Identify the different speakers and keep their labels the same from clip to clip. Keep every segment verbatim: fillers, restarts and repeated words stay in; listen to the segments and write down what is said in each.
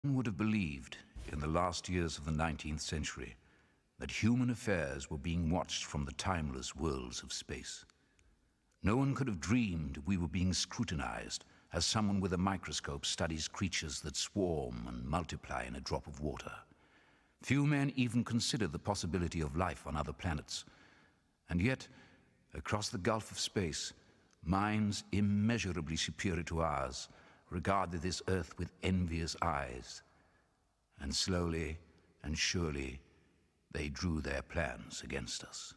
Speaker 1: One would have believed in the last years of the nineteenth century that human affairs were being watched from the timeless worlds of space. No one could have dreamed we were being scrutinized as someone with a microscope studies creatures that swarm and multiply in a drop of water. Few men even considered the possibility of life on other planets. And yet, across the gulf of space, minds immeasurably superior to ours regarded this Earth with envious eyes. And slowly and surely, they drew their plans against us.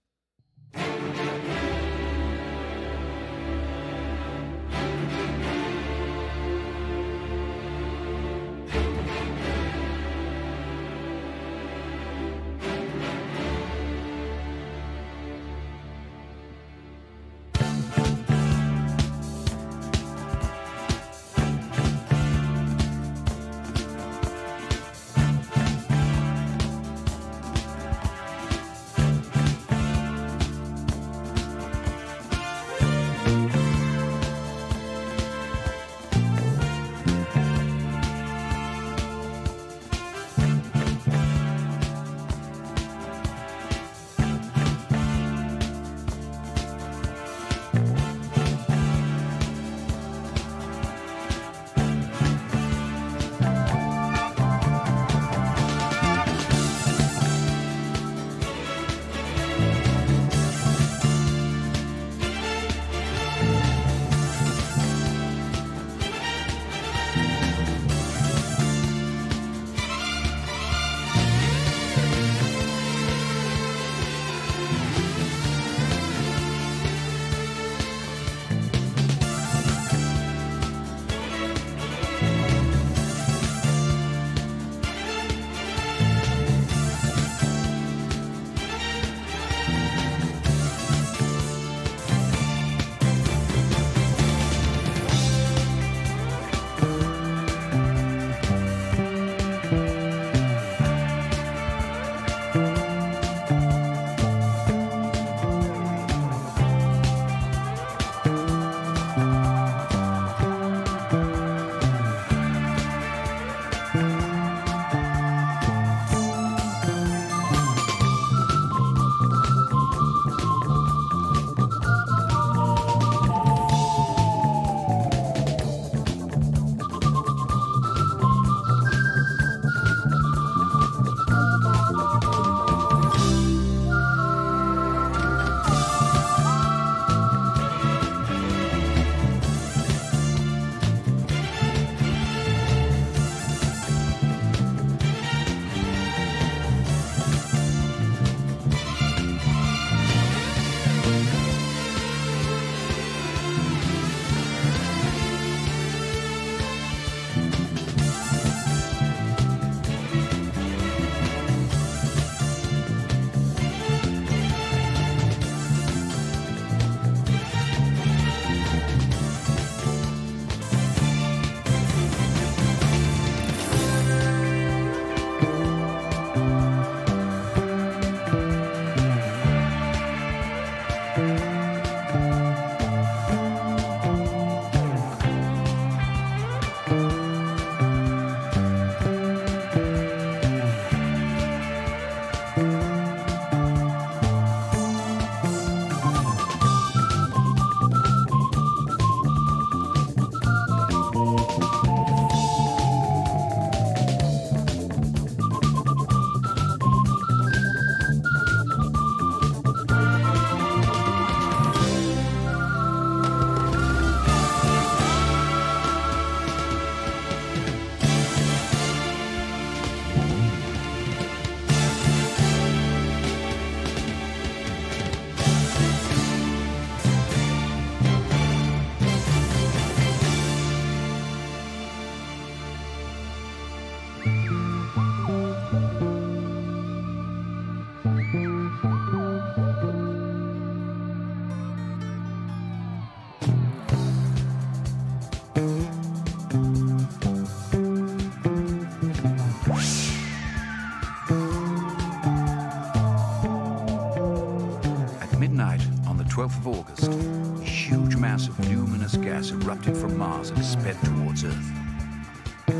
Speaker 1: twelfth of August, a huge mass of luminous gas erupted from Mars and sped towards Earth. It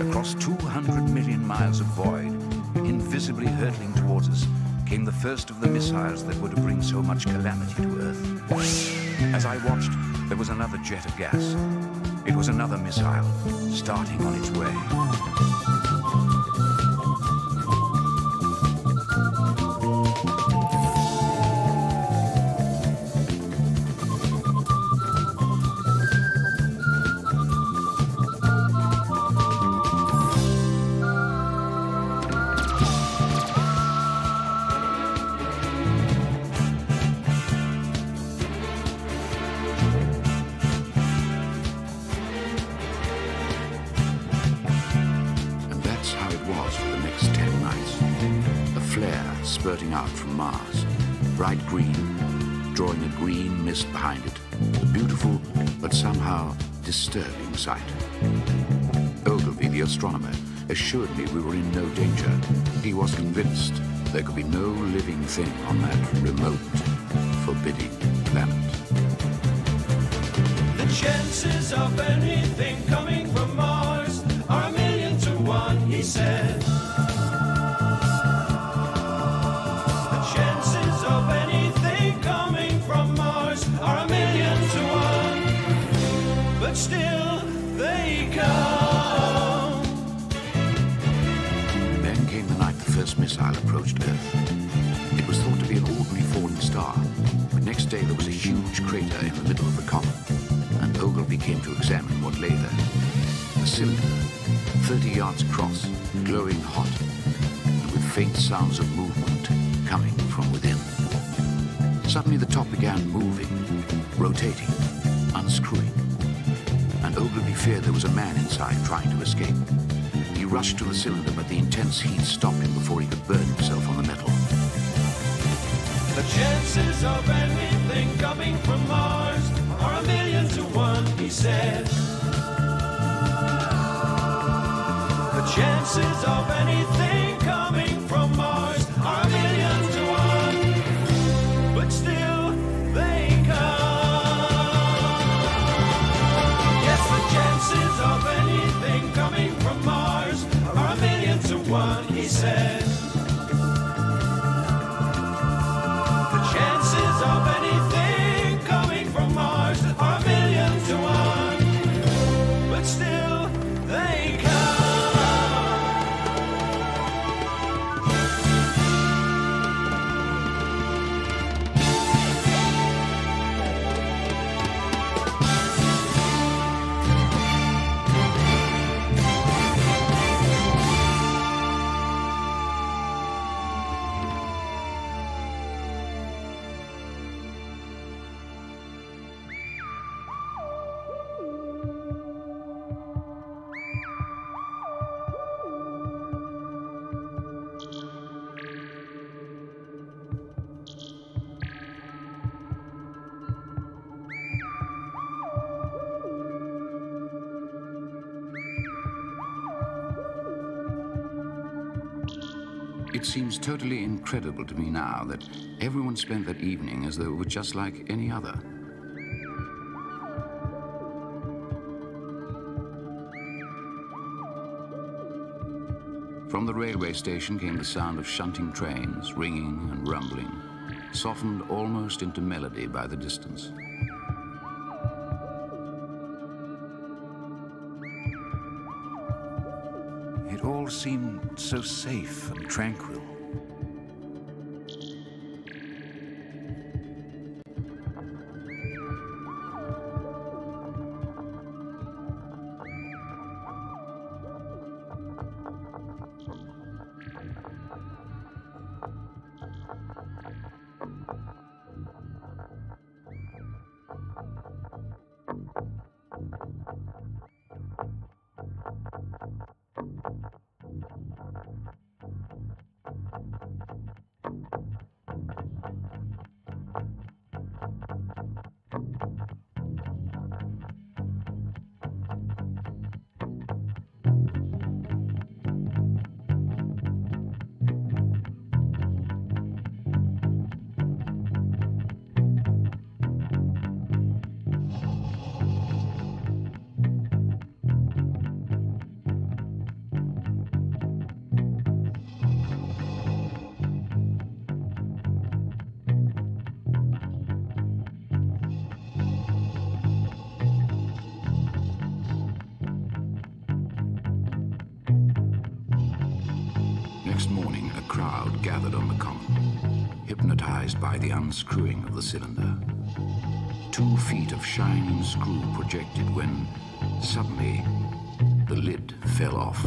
Speaker 1: Across two hundred million miles of void, invisibly hurtling towards us, came the first of the missiles that were to bring so much calamity to Earth. As I watched, there was another jet of gas. It was another missile, starting on its way. Spurting out from Mars, bright green, drawing a green mist behind it. A beautiful, but somehow disturbing sight. Ogilvy, the astronomer, assured me we were in no danger. He was convinced there could be no living thing on that remote, forbidding planet.
Speaker 2: The chances of anything coming from Mars are a million to one, he said. Of anything coming from Mars are a million to one, but still they come.
Speaker 1: Then came the night the first missile approached Earth. It was thought to be an ordinary falling star, but next day there was a huge crater in the middle of the comet, and Ogilvy came to examine what lay there. A cylinder, thirty yards across, glowing hot, and with faint sounds of movement coming from within. Suddenly the top began moving, rotating, unscrewing, and Ogilvy feared there was a man inside trying to escape. He rushed to the cylinder, but the intense heat stopped him before he could burn himself on the metal.
Speaker 2: The chances of anything coming from Mars are a million to one, he said. The chances of anything coming from Mars are a million to one, but still they come. Yes, the chances of anything coming from Mars are a million to one, he said. The chances of anything coming from Mars are a million to one, but still they come.
Speaker 1: It seems totally incredible to me now that everyone spent that evening as though it were just like any other. From the railway station came the sound of shunting trains, ringing and rumbling, softened almost into melody by the distance. It all seemed so safe and tranquil. next morning, a crowd gathered on the common, hypnotized by the unscrewing of the cylinder. Two feet of shining screw projected when, suddenly, the lid fell off.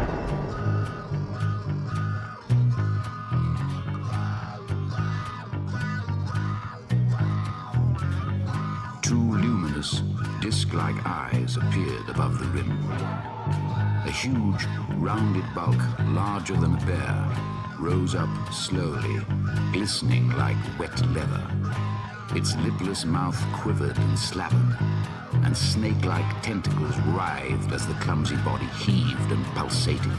Speaker 1: Two luminous, disc-like eyes appeared above the rim. A huge, rounded bulk, larger than a bear, rose up slowly, glistening like wet leather. Its lipless mouth quivered and slavered, and snake-like tentacles writhed as the clumsy body heaved and pulsated.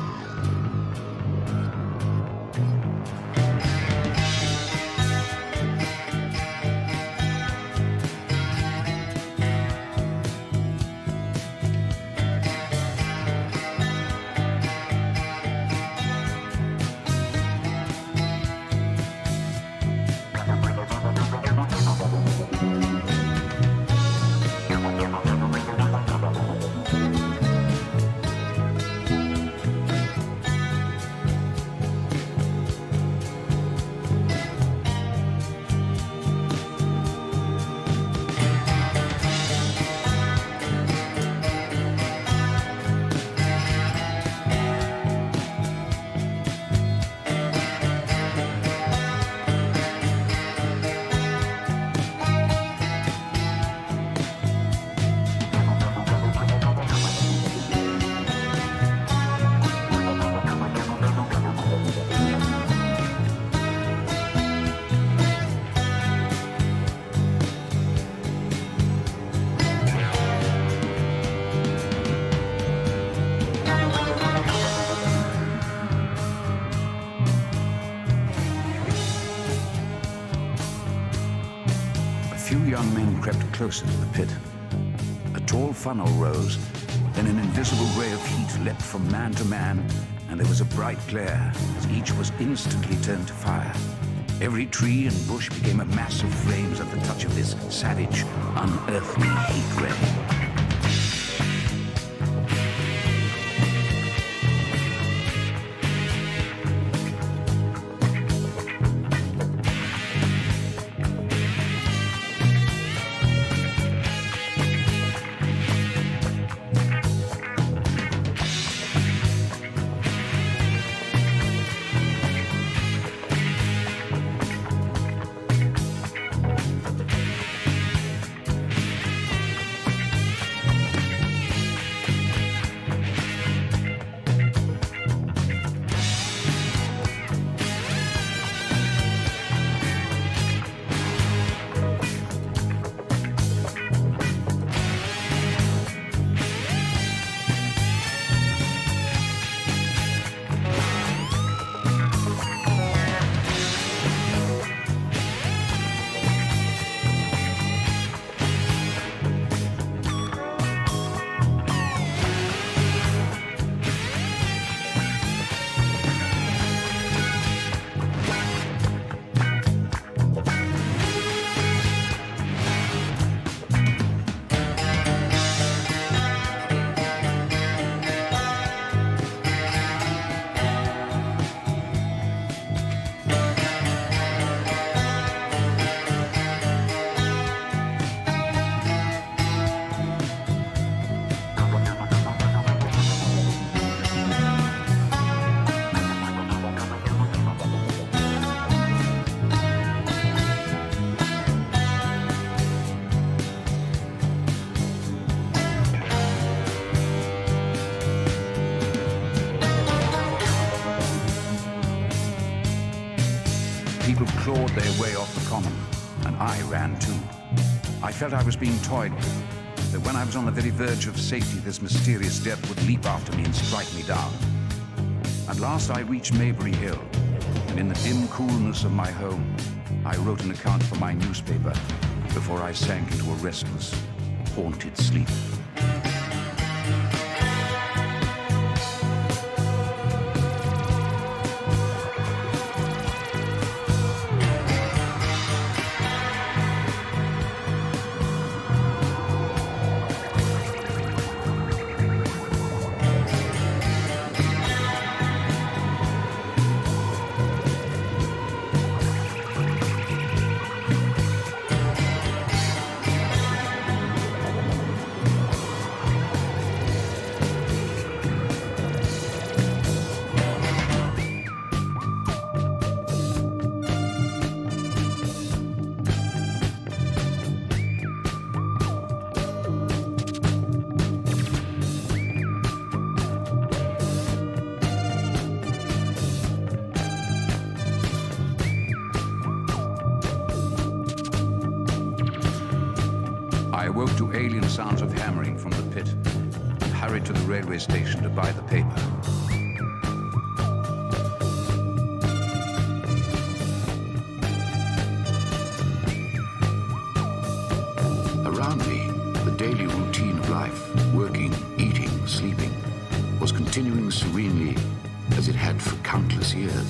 Speaker 1: Closer to the pit. A tall funnel rose, then an invisible ray of heat leapt from man to man, and there was a bright glare as each was instantly turned to fire. Every tree and bush became a mass of flames at the touch of this savage, unearthly heat ray. Clawed their way off the common, and I ran too. I felt I was being toyed with, that when I was on the very verge of safety, this mysterious death would leap after me and strike me down. At last I reached Maybury Hill, and in the dim coolness of my home, I wrote an account for my newspaper before I sank into a restless, haunted sleep. woke to alien sounds of hammering from the pit and hurried to the railway station to buy the paper. Around me, the daily routine of life, working, eating, sleeping, was continuing serenely as it had for countless years.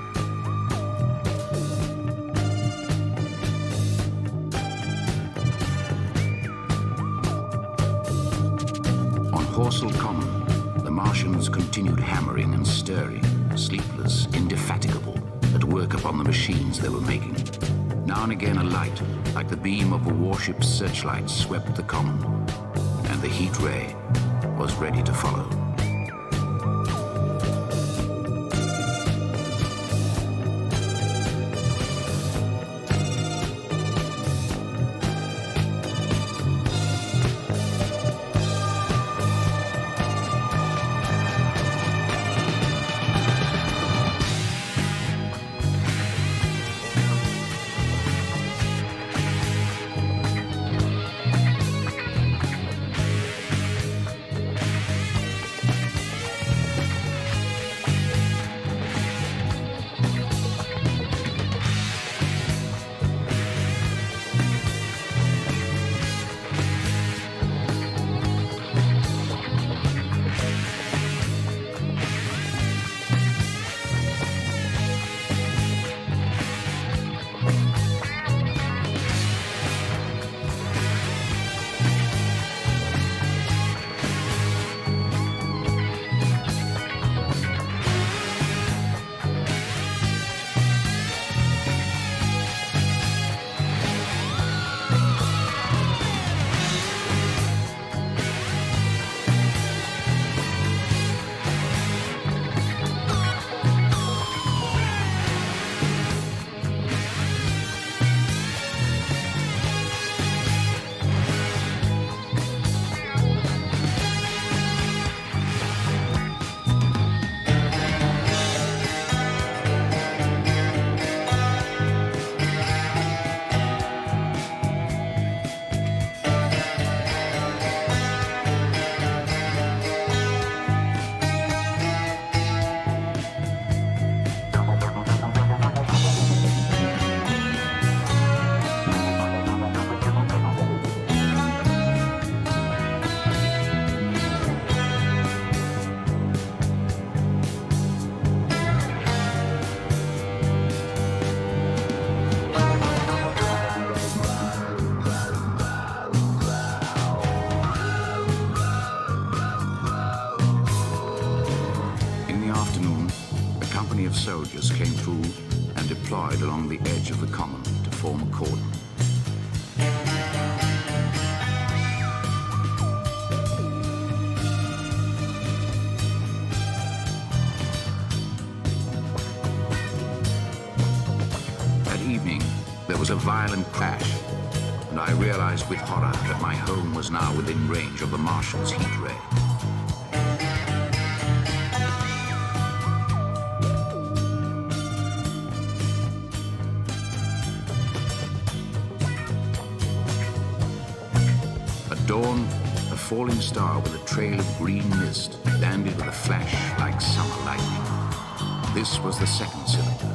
Speaker 1: On Horsell Common, the Martians continued hammering and stirring, sleepless, indefatigable, at work upon the machines they were making. Now and again a light, like the beam of a warship's searchlight, swept the common, and the heat ray was ready to follow. Soldiers came through and deployed along the edge of the common to form a cordon. That evening, there was a violent crash, and I realized with horror that my home was now within range of the Martian's heat ray. Dawn, a falling star with a trail of green mist landed with a flash like summer lightning. This was the second cylinder.